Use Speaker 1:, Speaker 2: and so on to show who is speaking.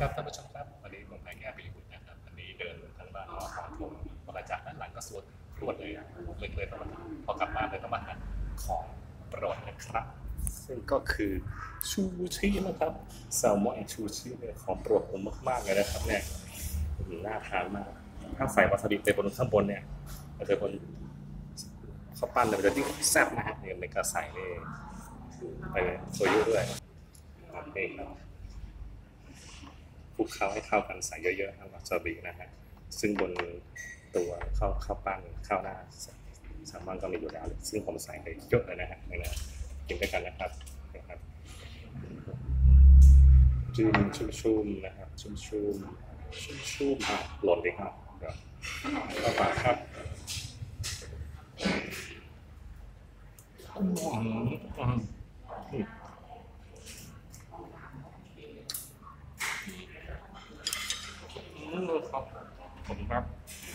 Speaker 1: ครับท่านผู้ชมครับวันนี้ผมนายแก้วปิยบุตรนะครับวันนี้เดินทั้งบ้านรอของผมพอจากด้านหลังก็สวดรวดเลยเลยต้องมาพอกลับบ้านเลยต้องมาหั่นของโปรดนะครับซึ่งก็คือชูชีนะครับแซลมอนชูชีเนี่ยของโปรดผมมากๆเลยนะครับเนี่ยน่าทานมากถ้าใส่วาซาบิไปบนข้างบนเนี่ยมันจะบนข้าวปั้นเนี่ยมันจะยิ่งแซ่บนะฮะเนี่ยในกระใส่นี่ไปโชยุด้วยนี่ครับคลุกเคล้าให้เข้ากันใส่เยอะๆครับวาซาบินะฮะซึ่งบนตัวข้าวปั้นข้าวหน้าแซลมอนก็มีอยู่แล้วซึ่งผมใส่ไปเยอะเลยนะฮะกินด้วยกันนะครับจิ้มชุ่มๆนะครับชุ่มหล่นเลยครับเดี๋ยวเข้าปากครับครับผมครับ